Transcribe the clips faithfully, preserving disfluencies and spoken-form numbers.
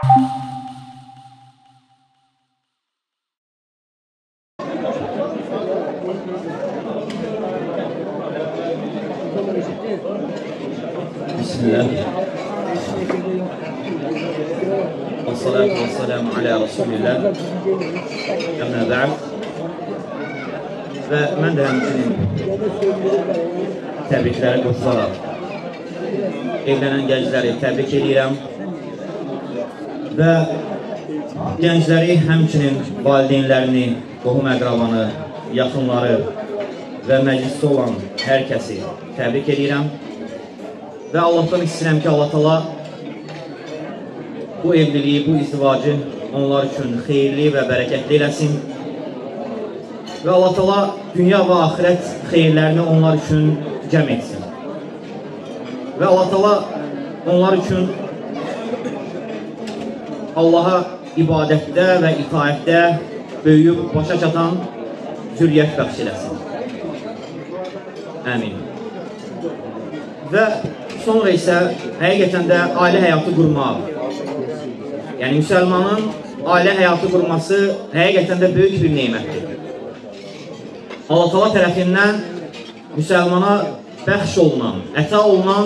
Bismillah. Vessalatu vesselamu ala Resulillah. Əmmə bə'd. Və mən də həmçinin təbrikləri qoşularaq evlənən gəncləri təbrik edirəm və gəncləri həmçinin valideynlərini, qohum əqrabanı, yaxınları və məclisdə olan hər kəsi təbrik edirəm və Allahdan istəyirəm ki, Allah Taala bu evliliyi, bu izdivacı onlar üçün xeyirli və bərəkətli eləsin və Allah Taala dünya və axirət xeyirlərini onlar üçün cəm etsin və Allah Taala onlar üçün Allaha ibadətdə və itaətdə böyüyüb başa çatan zürriyyət bəxş eləsin. Əmin. Və sonra isə həqiqətən də ailə həyatı qurmaq, yəni müsəlmanın ailə həyatı qurması həqiqətən də böyük bir neymətdir. Allah Taala tərəfindən müsəlmana bəxş olunan, əta olunan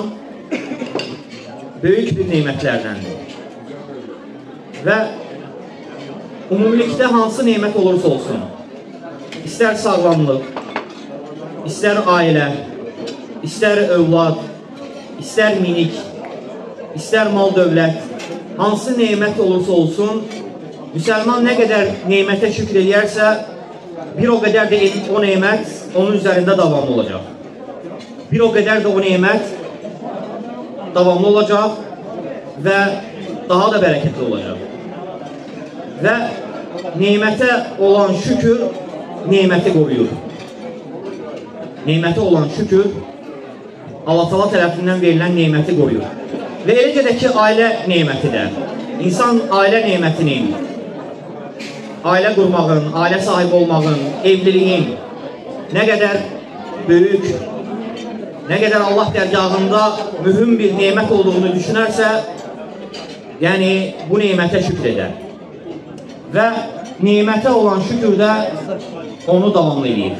böyük bir neymətlərdəndir. Və ümumilikdə hansı neymət olursa olsun, istər sağlamlıq, istər ailə, istər övlad, istər minik, istər mal dövlət, hansı neymət olursa olsun, müsəlman nə qədər neymətə şükür edərsə, bir o qədər də o neymət onun üzərində davamlı olacaq. Bir o qədər də o neymət davamlı olacaq və daha da bərəkətli olacaq. Və neymətə olan şükür neyməti qoruyur. Neymətə olan şükür Allah Taala tərəfindən verilən neyməti qoruyur. Və eləcə də ki, ailə neyməti də. İnsan ailə neymətini, ailə qurmağın, ailə sahibi olmağın, evliliyin nə qədər böyük, nə qədər Allah dərgahında mühüm bir neymət olduğunu düşünərsə, yəni bu neymətə şükür edər. Və neymətə olan şükür də onu davamlı edir.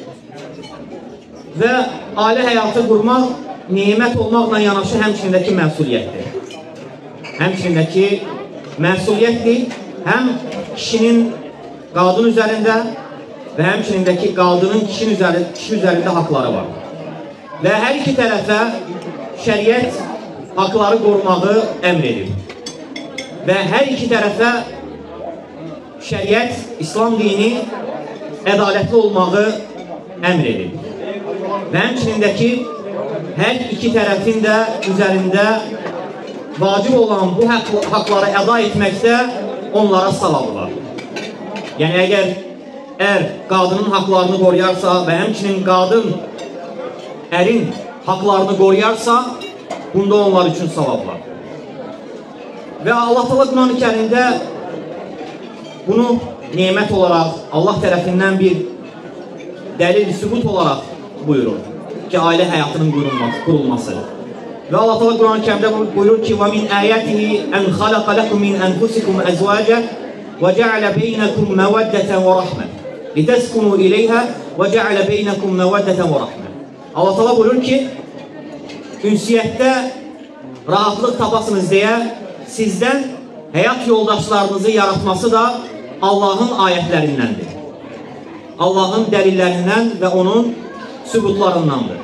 Və ailə həyatı qurmaq, neymət olmaqla yanaşı həmçinindəki məsuliyyətdir. Həmçinindəki məsuliyyətdir, həm kişinin qadın üzərində və həmçinindəki qadının kişi üzərində haqları var. Və hər iki tərəfə şəriət haqları qorumağı əmr edir. Və hər iki tərəfə şəriət, İslam dini ədalətli olmağı əmr edir. Və həmçinindəki hər iki tərəfin də üzərində vacib olan bu haqları əda etməkdə onlara savab var. Yəni, əgər ər qadının haqlarını qoruyarsa və həmçinin qadın ərin haqlarını qoruyarsa, bunda onlar üçün savab var. Və Allah Taala Quran-ı Kərimdə bunu neymət olaraq, Allah tərəfindən bir dəlil, sübut olaraq buyurur ki, ailə həyatının qurulması. Və Allah Taala Quran-ı Kərimdə buyurur ki, وَمِنْ آيَاتِهِ أَنْ خَلَقَ لَكُمْ مِنْ أَنْفُسِكُمْ أَزْوَاجًا وَجَعَلَ بَيْنَكُمْ مَوَدَّةً وَرَحْمَةً لِتَسْكُنُوا إِلَيْهَا وَجَعَلَ بَيْنَكُمْ مَوَدَّةً وَرَحْمَةً. Allah Taala buyurur ki, ünsiyyətdə rahatlıq tapasınız deyə sizdən həyat yoldaşlarınızı yaratması da Allahın ayətlərindəndir. Allahın dəlillərindən və onun sübutlarındandır.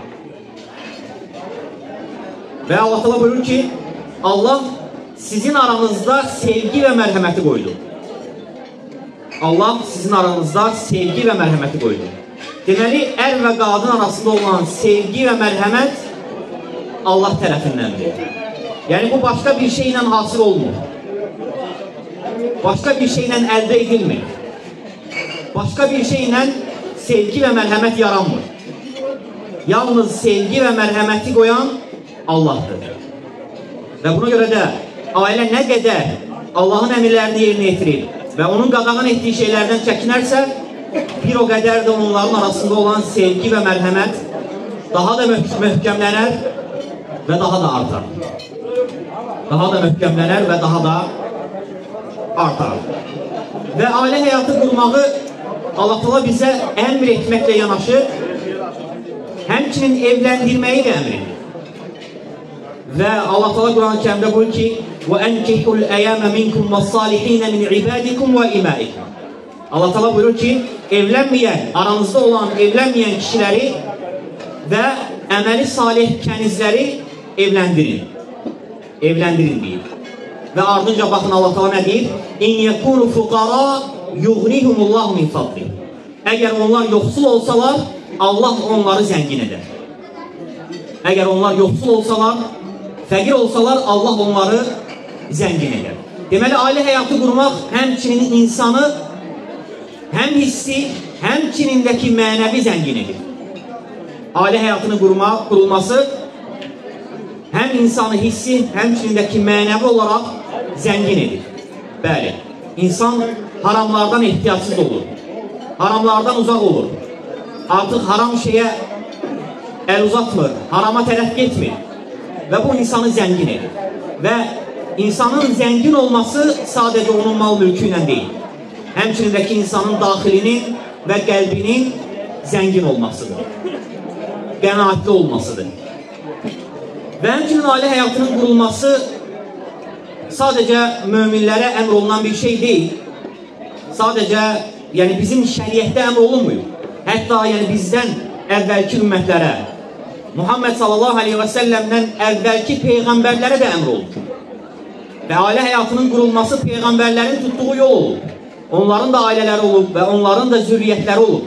Və Allah Taala buyurur ki, Allah sizin aranızda sevgi və mərhəməti qoydu. Allah sizin aranızda sevgi və mərhəməti qoydu. Deməli, ər və qadın arasında olan sevgi və mərhəmət Allah tərəfindəndir. Yəni, bu başqa bir şeylə hasıl olmur. Başqa bir şeylə əldə edilmir. Başqa bir şeylə sevgi və mərhəmət yaranmır. Yalnız sevgi və mərhəməti qoyan Allahdır. Və buna görə də ailə nə qədər Allahın əmirlərini yerinə yetirir və onun qadağan etdiyi şeylərdən çəkinərsə, bir o qədər də onların arasında olan sevgi və mərhəmət daha da möhkəmlənər və daha da artar. Daha da möhkəmlənər və daha da artar. Və ailə həyatı qurmağı Allah Teala bizə əmr etməklə yanaşı, həmçinin evləndirməyi də əmr edir. Və Allah Teala Quran-ı Kərimdə buyurur ki: وَأَنْكِحُوا الْأَيَامَ مِنْكُمْ وَالصَّالِحِينَ مِنْ عِبَادِكُمْ وَإِمَائِكُمْ. Allah Teala buyurur ki, evlənməyən, aranızda olan evlənməyən kişiləri və əməli salih kənizləri evləndirin. Evləndirin deyir. Və ardınca baxın Allah Teala nə deyir? İn yekunu fuqara yughnihumullahu min fadli. Əgər onlar yoxsul olsalar, Allah onları zəngin edər. Əgər onlar yoxsul olsalar, fəqir olsalar, Allah onları zəngin edər. Deməli, ailə həyatı qurmaq həmçinin insanı həm hissi, həmçinindəki mənəvi zəngin edir. Ailə həyatını qurmaq, qurulması həm insanı hissi, həmçinindəki mənəvi olaraq zəngin edir. Bəli, insan haramlardan ehtiyatsız olur, haramlardan uzaq olur, artıq haram şeyə əl uzatmır, harama tərəf getmir və bu insanı zəngin edir. Və insanın zəngin olması sadəcə onun mal mülkü ilə deyil, həmçinindəki insanın daxilinin və qəlbinin zəngin olmasıdır, qənaətli olmasıdır. Və həmçinin ailə həyatının qurulması sadəcə möminlərə əmr olunan bir şey deyil. Sadəcə, yəni bizim şəriətdə əmr olunmuyor. Hətta yəni bizdən əvvəlki ümmətlərə, Muhammed sallallahu aleyhi və səlləmdən əvvəlki peyğəmbərlərə də əmr olunur. Və ailə həyatının qurulması peyğəmbərlərin tutduğu yol olub. Onların da ailələri olub və onların da zürriyyətləri olub.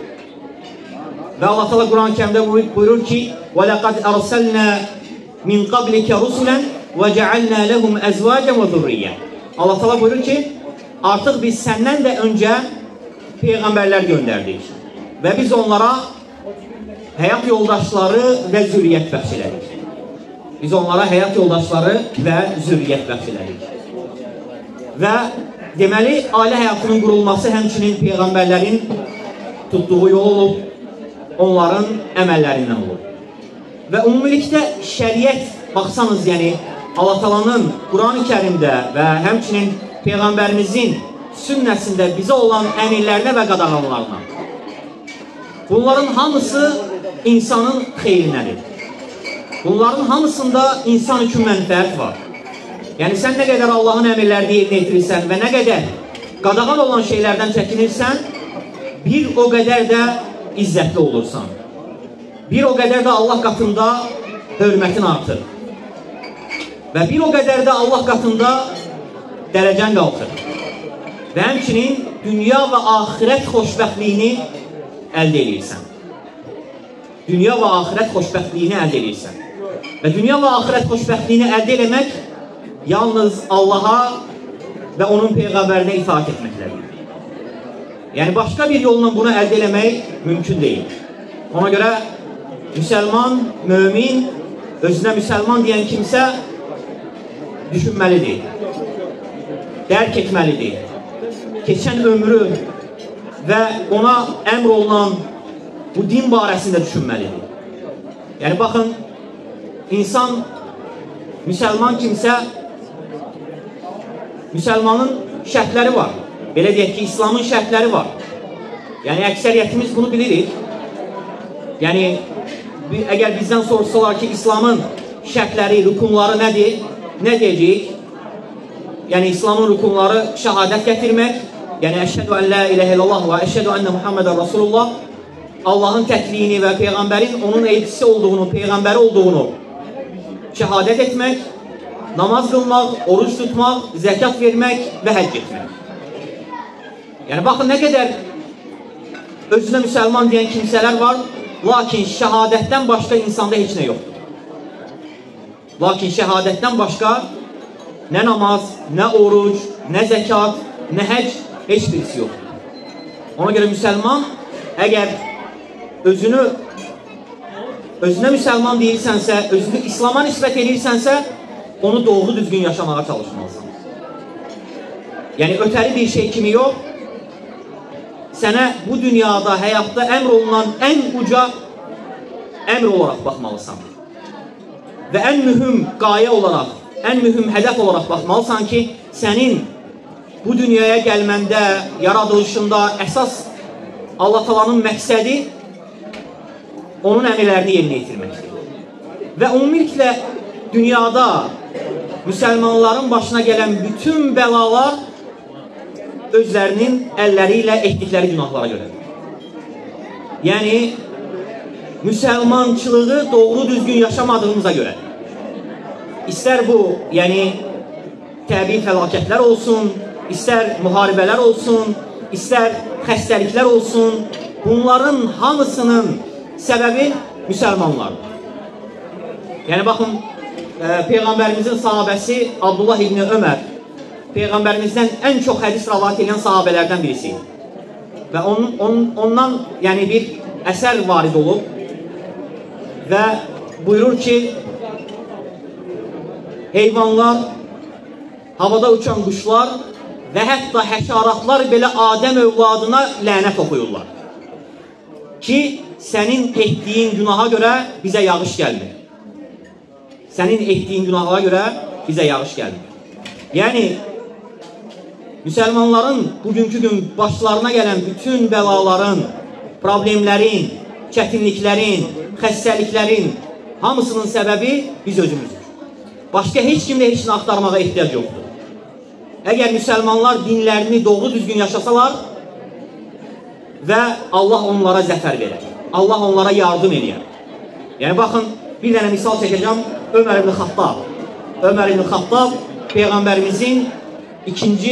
Və Allah Teala Quran-ı Kərimdə buyurur ki: وَلَقَدْ أَرْسَلْنَا min qablika rusulan və ca'alna lahum azwajan və zurriyyə. Allah Teala buyurur ki, artıq biz səndən də öncə peyğəmbərlər göndərdik və biz onlara həyat yoldaşları və zürriyyət bəxş elədik. Biz onlara həyat yoldaşları və zürriyyət bəxş elədik. Və deməli, ailə həyatının qurulması həmçinin peyğəmbərlərin tutduğu yol olub, onların əməllərindən olub. Və ümumilikdə şəriət, baxsanız, yəni Allah Teala'nın Quran-ı Kərimdə və həmçinin Peyğəmbərimizin sünnəsində bizə olan əmirlərinə və qadağanlarına, bunların hamısı insanın xeyrinədir. Bunların hamısında insan üçün mənfəət var. Yəni sən nə qədər Allahın əmirlərini yerinə yetirirsən və nə qədər qadağan olan şeylərdən çəkinirsən, bir o qədər də izzətli olursan. Bir o qədər də Allah qatında hörmətin artır. Və bir o qədər də Allah qatında dərəcən qalxır. Və həmçinin dünya və axirət xoşbəxtliyini əldə edirsən. Dünya və axirət xoşbəxtliyini əldə edirsən. Və dünya və axirət xoşbəxtliyini əldə eləmək yalnız Allaha və onun Peyğəmbərinə itaat etməklədir. Yəni başqa bir yolla bunu əldə eləmək mümkün deyil. Ona görə müsəlman, mömin, özünə müsəlman deyən kimsə düşünməlidir, dərk etməlidir. Keçən ömrü və ona əmr olunan bu din barəsində düşünməlidir. Yəni, baxın, insan, müsəlman kimsə, müsəlmanın şərtləri var. Belə deyək ki, İslamın şərtləri var. Yəni, əksəriyyətimiz bunu bilirik. Yəni, əgər bizdən soruşsalar ki, İslamın şərtləri, rükunları nədir? Nə deyəcəyik? Yəni, İslamın rükunları şəhadət gətirmək, yəni, əşhədu ən la iləhə illallah və əşhədu ənə Muhammedən Rasulullah, Allahın təkliyini və Peyğəmbərin onun elçisi olduğunu, Peyğəmbəri olduğunu şəhadət etmək, namaz qılmaq, oruç tutmaq, zəkat vermək və həcc etmək. Yəni, baxın, nə qədər özünə müsəlman deyən kimsələr var, lakin şəhadətdən başqa insanda heç nə yoxdur. Lakin şəhadətdən başqa nə namaz, nə oruc, nə zəkat, nə həcc, heç birisi yoxdur. Ona görə müsəlman, əgər özünü, özünə müsəlman deyirsənsə, özünü İslama nisbət edirsənsə, onu doğru düzgün yaşamağa çalışmalısın. Yəni, ötəri bir şey kimi yox, sənə bu dünyada, həyatda əmr olunan ən uca əmr olaraq baxmalısan. Və ən mühüm qayə olaraq, ən mühüm hədəf olaraq baxmalısan ki, sənin bu dünyaya gəlməndə, yaradılışında əsas Allah Taala'nın məqsədi onun əmrlərini yerinə yetirməkdir. Və ümumiliklə dünyada müsəlmanların başına gələn bütün bəlalar özlərinin əlləri ilə etdikləri günahlara görədir. Yəni, müsəlmançılığı doğru düzgün yaşamadığımıza görə. İstər bu, yəni, təbii fəlakətlər olsun, istər müharibələr olsun, istər xəstəliklər olsun, bunların hamısının səbəbi müsəlmanlardır. Yəni, baxın, e, Peyğəmbərimizin sahabəsi Abdullah İbni Ömər, Peyğəmbərimizdən ən çox hədis rəvat edən sahabələrdən birisi. Və onun, onun, ondan yəni, bir əsər varid olub və buyurur ki, heyvanlar, havada uçan quşlar və hətta həşaratlar belə Adəm övladına lənət oxuyurlar. Ki, sənin etdiyin günaha görə bizə yağış gəlmir. Sənin etdiyin günaha görə bizə yağış gəlmir. Yəni, müsəlmanların bugünkü gün başlarına gələn bütün bəlaların, problemlərin, çətinliklərin, xəstəliklərin hamısının səbəbi biz özümüzdür. Başqa heç kimdə heç nə axtarmağa ehtiyac yoxdur. Əgər müsəlmanlar dinlərini doğru düzgün yaşasalar və Allah onlara zəfər verər. Allah onlara yardım edir. Yəni, baxın, bir dənə misal çəkəcəm. Ömər ibn Xattab. Ömər ibn Xattab Peyğəmbərimizin ikinci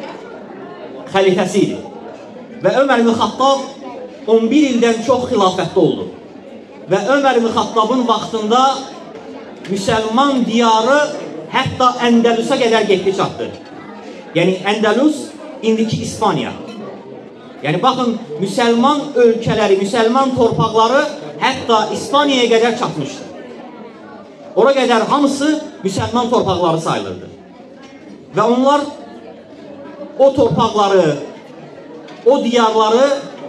xəlifəsi idi. Və Ömər ibn Xattab on bir ildən çox xilafətdə oldu. Və Ömər ibn Xattabın vaxtında müsəlman diyarı hətta Əndəlusa qədər getdi çatdı. Yəni, Əndəlus indiki İspaniya. Yəni, baxın, müsəlman ölkələri, müsəlman torpaqları hətta İspaniyaya qədər çatmışdı. Ora qədər hamısı müsəlman torpaqları sayılırdı. Və onlar o torpaqları, o diyarları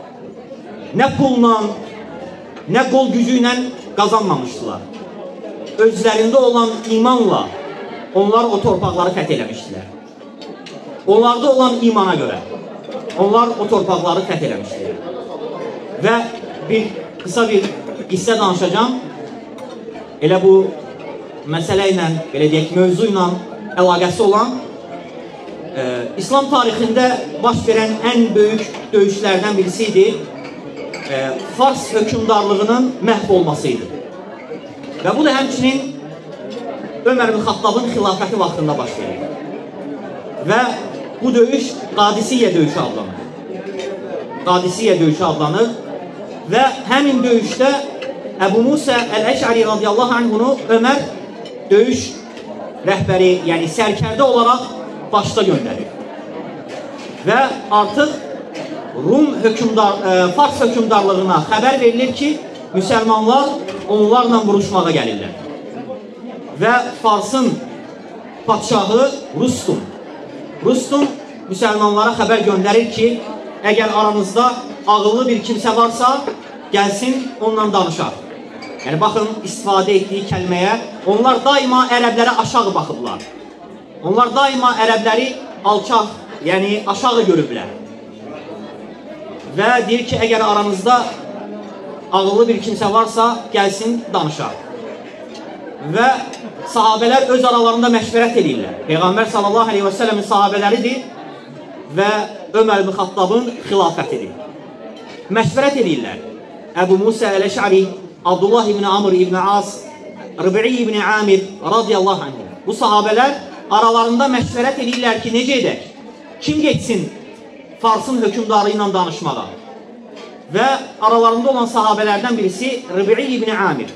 nə pulla, nə qol gücü ilə qazanmamışdılar. Özlərində olan imanla onlar o torpaqları fəth eləmişdilər. Onlarda olan imana görə onlar o torpaqları fəth eləmişdilər. Və bir qısa bir qissə danışacağım. Elə bu məsələ ilə, belə deyək, mövzu ilə əlaqəsi olan e, İslam tarixində baş verən ən böyük döyüşlərdən birisi idi. E, Fars hökümdarlığının məhv olmasıydı. Və bu da həmçinin Ömər ibn Xattabın xilafəti vaxtında baş verir. Və bu döyüş Qadisiyyə döyüşü adlanır. Qadisiyyə döyüşü adlanır və həmin döyüşdə Əbu Musa Əl-Əş'ari radiyallahu anhunu Ömər döyüş rəhbəri, yəni sərkərdə olaraq başda göndərir. Və artıq Rum hökümdar, e, Fars hökümdarlığına xəbər verilir ki, müsəlmanlar onlarla vuruşmağa gəlirlər. Və Farsın padşahı Rustum. Rustum müsəlmanlara xəbər göndərir ki, əgər aranızda ağıllı bir kimsə varsa, gəlsin, onunla danışaq. Yəni, baxın, istifadə etdiyi kəlməyə, onlar daima ərəblərə aşağı baxıblar. Onlar daima ərəbləri alçaq, yəni aşağı görüblər. Və deyir ki, əgər aranızda ağıllı bir kimsə varsa, gəlsin, danışaq. Və sahabələr öz aralarında məşvərət edirlər. Peyğəmbər sallallahu aleyhi və səlləmin sahabələridir və Ömər ibn Xattabın xilafətidir. Məşvərət edirlər. Əbu Musa Əl-Əş'ari, Abdullah ibn Amr ibn As, Rıbi'i ibn Amir radiyallahu anh. Bu sahabələr aralarında məşvərət edirlər ki, necə edək? Kim geçsin Farsın hökümdarı ilə danışmağa? Və aralarında olan sahabələrdən birisi Rıbi'i ibn Amir.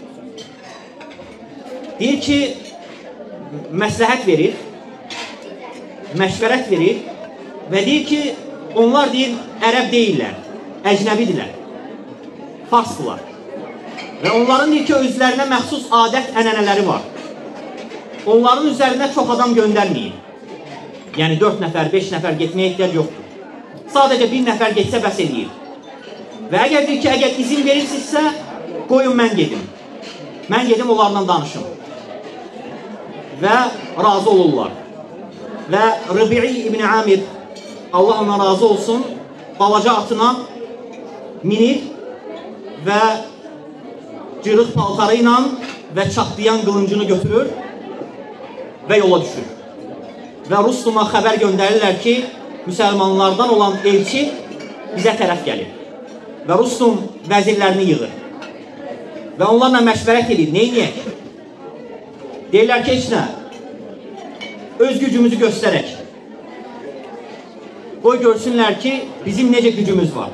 Deyir ki, məsləhət verir, məşvərət verir və deyir ki, onlar deyir, ərəb deyirlər, əcnəbidirlər, farsdırlar. Və onların deyir ki, özlərinə məxsus adət ənənələri var. Onların üzərinə çox adam göndərməyin. Yəni, dörd nəfər, beş nəfər getməyə ehtiyac yoxdur. Sadəcə bir nəfər getsə bəs edir. Və əgər deyir ki, əgər izin verirsinizsə, qoyun mən gedim. Mən gedim, onlarla danışım. Və razı olurlar. Və Rıbi'i ibn Amir Allah ona razı olsun, balaca atına minir və cırıq paltarı ilə və çatlayan qılıncını götürür və yola düşür. Və Rüstuma xəbər göndərirlər ki, müsəlmanlardan olan elçi bizə tərəf gəlir. Və Rüstum vəzirlərini yığır. Və onlarla məşvərət edir, neyniyək? Deyirlər ki, heç nə, öz gücümüzü göstərək. Qoy görsünlər ki, bizim necə gücümüz var.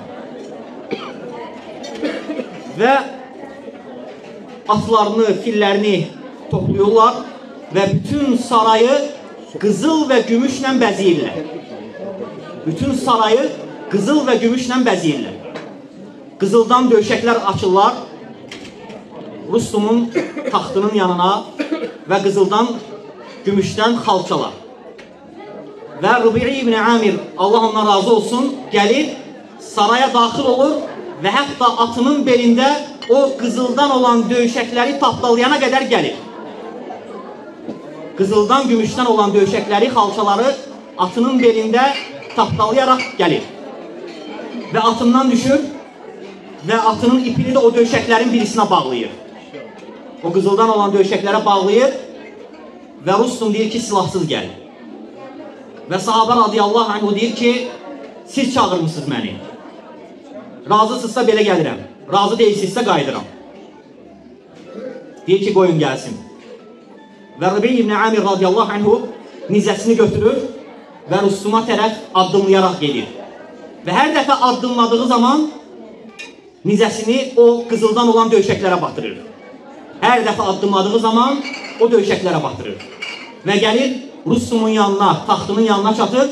Və atlarını, fillərini toplayırlar və bütün sarayı qızıl və gümüşlə bəziyirlər. Bütün sarayı qızıl və gümüşlə bəziyirlər. Qızıldan döşəklər açırlar Rüstumun taxtının yanına və qızıldan, gümüşdən xalçalar. Və Rübi'i ibn Amir, Allah ondan razı olsun, gəlir, saraya daxil olur və hətta atının belində o qızıldan olan döşəkləri tapdalayana qədər gəlir. Qızıldan, gümüşdən olan döşəkləri, xalçaları atının belində tapdalayaraq gəlir. Və atından düşür və atının ipini də o döşəklərin birisinə bağlayır. O qızıldan olan döşəklərə bağlayır və Rüstum deyir ki, silahsız gəl. Və sahabə radiyallahu anh deyir ki, siz çağırmışsınız məni. Razısızsa belə gəlirəm. Razı deyilsizsə qayıdıram. Deyir ki, qoyun gəlsin. Və Rübi ibn Amir radiyallahu anh nizəsini götürür və Rüstuma tərəf addımlayaraq gelir. Və hər dəfə addımladığı zaman nizəsini o qızıldan olan döşəklərə batırır. Hər dəfə addımladığı zaman o döşəklərə batırır. Və gəlir Rüstumun yanına, taxtının yanına çatır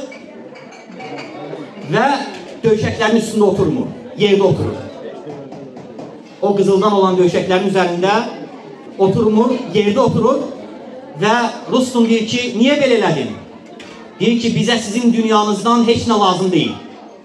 və döşəklərin üstündə oturmur, yerdə oturur. O qızıldan olan döşəklərin üzərində oturmur, yerdə oturur və Rüstum deyir ki, niyə belə elədin? Deyir ki, bizə sizin dünyanızdan heç nə lazım deyil.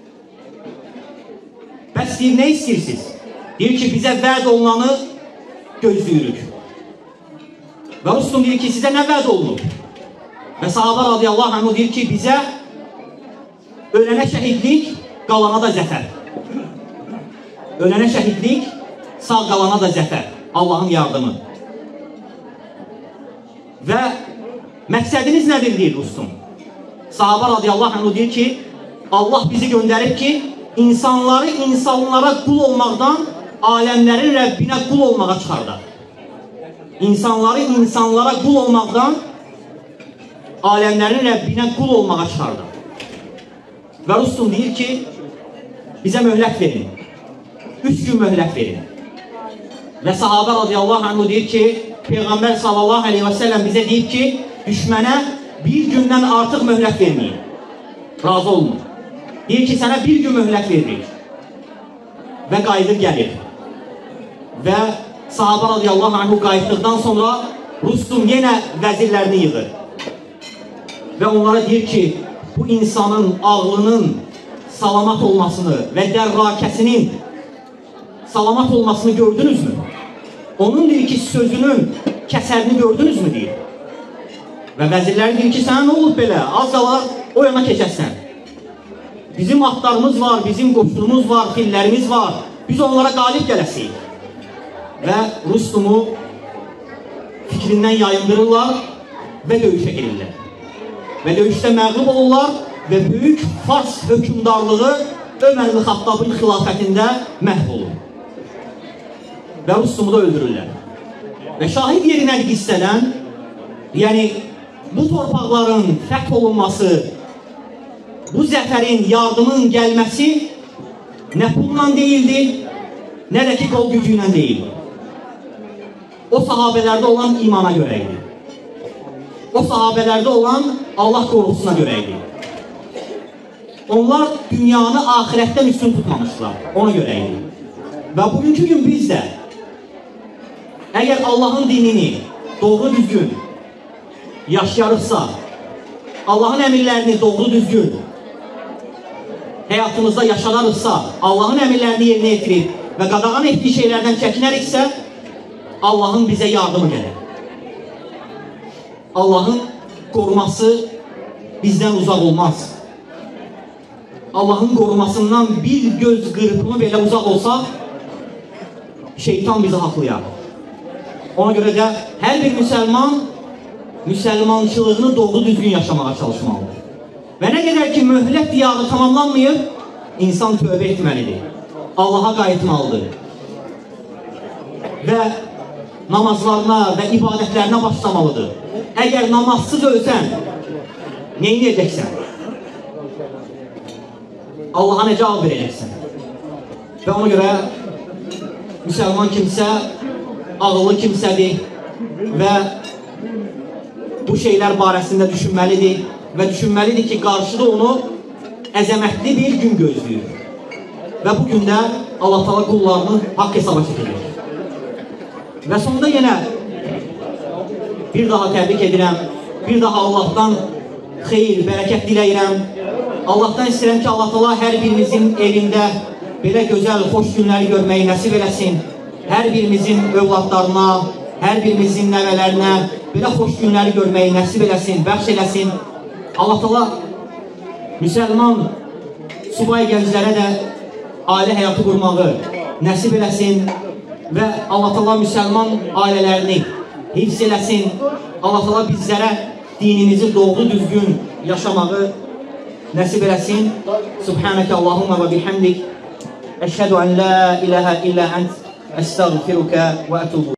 Bəs deyir, nə istəyirsiniz? Deyir ki, bizə vəd olunanı gözləyirik. Və Rüstum deyir ki, sizə nə vəd olunur? Və sahabə radiyallahu anh deyir ki, bizə ölənə şəhidlik, qalana da zəfər. Ölənə şəhidlik, sağ qalana da zəfər. Allahın yardımı. Və məqsədiniz nədir, deyir Rüstum? Sahabə radiyallahu anh deyir ki, Allah bizi göndərib ki, insanları insanlara qul olmaqdan aləmlərin Rəbbinə qul olmağa çıxardaq. İnsanları insanlara qul olmaqdan aləmlərin Rəbbinə qul olmağa çıxardaq. Və Rüstum deyir ki, bizə möhlət verin. Üç gün möhlət verin. Və sahabə radiyallahu anh deyir ki, Peyğəmbər sallallahu aleyhi və səlləm bizə deyib ki, düşmənə bir gündən artıq möhlət verməyin. Razı olunur. Deyir ki, sənə bir gün möhlət veririk. Və qayıdır gəlir. Və sahabə radiyallahu anh qayıtdıqdan sonra Rüstum yenə vəzirlərini yığır. Və onlara deyir ki, bu insanın ağlının salamat olmasını və dərrakəsinin salamat olmasını gördünüzmü? Onun deyir ki, sözünün kəsərini gördünüzmü deyir. Və vəzirlər deyir ki, sənə nə olub belə? Az qala o yana keçəsən. Bizim atlarımız var, bizim qoşunumuz var, fillərimiz var. Biz onlara qalib gələsiyik. Və Rüstumu fikrindən yayındırırlar və döyüşə girirlər. Və döyüşdə məğlub olurlar və böyük Fars hökümdarlığı Ömər ibn Xattabın xilafətində məhv olur. Və Rüstumu da öldürürlər. Və şahid yeri nədir qissədən? Yəni, bu torpaqların fəth olunması, bu zəfərin, yardımın gəlməsi nə pulla deyildi, nə də ki, qol gücü ilə deyildi. O sahabələrdə olan imana görə idi. O sahabələrdə olan Allah qorxusuna görə idi. Onlar dünyanı ahirətdən üstün tutmamışlar, ona görə idi. Və bugünkü gün biz də əgər Allahın dinini doğru düzgün yaşayarıqsa, Allahın əmirlərini doğru düzgün həyatımızda yaşadarıqsa, Allahın əmirlərini yerinə yetirib və qadağan etdiyi şeylərdən çəkinəriksə, Allahın bizə yardımı gəlir. Allahın qoruması bizdən uzaq olmaz. Allah'ın qorumasından bir göz qırpımı belə uzaq olsaq, şeytan bizi haqlayar. Ona görə də hər bir müsəlman müsəlmançılığını doğru düzgün yaşamağa çalışmalıdır. Və nə qədər ki, möhlət diyarı tamamlanmayıb, insan tövbə etməlidir. Allaha qayıtmalıdır. Və namazlarına və ibadətlərinə başlamalıdır. Əgər namazsız ölsən, neyin edəcəksən? Allaha nə cavab verəcəksən? Və ona görə müsəlman kimsə ağıllı kimsədir və bu şeylər barəsində düşünməlidir və düşünməlidir ki, qarşıda onu əzəmətli bir gün gözləyir. Və bu gündə Allah Taala qullarını haqq hesaba çəkəcək. Və sonunda yenə bir daha təbrik edirəm, bir daha Allahdan xeyir, bərəkət diləyirəm. Allahdan istəyirəm ki, Allah Taala hər birimizin evində belə gözəl, xoş günləri görməyi nəsib eləsin. Hər birimizin övladlarına, hər birimizin nəvələrinə belə xoş günləri görməyi nəsib eləsin, bəxş eləsin. Allah Taala müsəlman subay gənclərə də ailə həyatı qurmağı nəsib eləsin və Allah Taala müsəlman ailələrini hifz eləsin. Allah Taala bizlərə dinimizi doğru düzgün yaşamağı nəsib eləsin. Subhanəkə Allahumma və bihamdik. Əşhədu ən la ilahə illə ənt. Əstəğfirukə və ətubu.